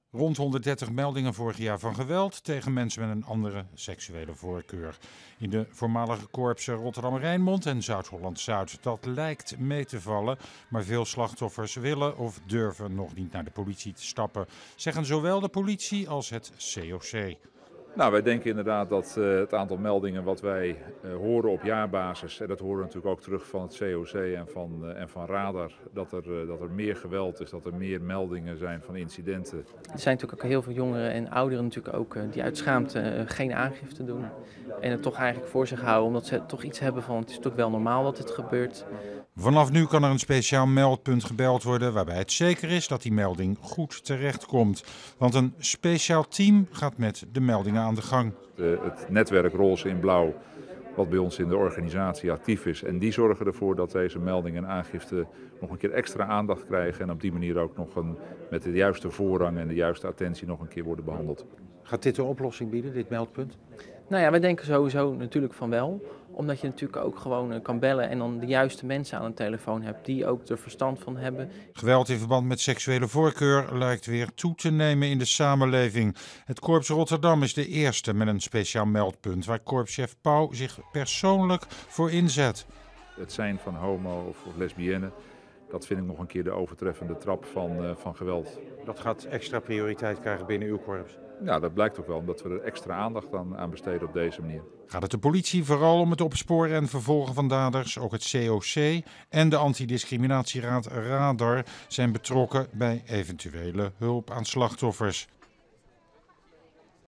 Rond 130 meldingen vorig jaar van geweld tegen mensen met een andere seksuele voorkeur. In de voormalige korpsen Rotterdam-Rijnmond en Zuid-Holland-Zuid. Dat lijkt mee te vallen, maar veel slachtoffers willen of durven nog niet naar de politie te stappen. Zeggen zowel de politie als het COC. Nou, wij denken inderdaad dat het aantal meldingen wat wij horen op jaarbasis, en dat horen we natuurlijk ook terug van het COC en van Radar, dat er meer geweld is, dat er meer meldingen zijn van incidenten. Er zijn natuurlijk ook heel veel jongeren en ouderen natuurlijk ook die uit schaamte geen aangifte doen. En het toch eigenlijk voor zich houden, omdat ze toch iets hebben van het is toch wel normaal dat dit gebeurt. Vanaf nu kan er een speciaal meldpunt gebeld worden waarbij het zeker is dat die melding goed terechtkomt. Want een speciaal team gaat met de meldingen aan de gang. Het netwerk Roze in Blauw, wat bij ons in de organisatie actief is. En die zorgen ervoor dat deze meldingen en aangifte nog een keer extra aandacht krijgen. En op die manier ook nog met de juiste voorrang en de juiste attentie nog een keer worden behandeld. Gaat dit een oplossing bieden, dit meldpunt? Nou ja, wij denken sowieso natuurlijk van wel. Omdat je natuurlijk ook gewoon kan bellen en dan de juiste mensen aan de telefoon hebt die ook er verstand van hebben. Geweld in verband met seksuele voorkeur lijkt weer toe te nemen in de samenleving. Het Korps Rotterdam is de eerste met een speciaal meldpunt waar korpschef Pauw zich persoonlijk voor inzet. Het zijn van homo of lesbienne, dat vind ik nog een keer de overtreffende trap van geweld. Dat gaat extra prioriteit krijgen binnen uw korps? Ja, dat blijkt ook wel, omdat we er extra aandacht aan besteden op deze manier. Gaat het de politie vooral om het opsporen en vervolgen van daders? Ook het COC en de Antidiscriminatieraad Radar zijn betrokken bij eventuele hulp aan slachtoffers.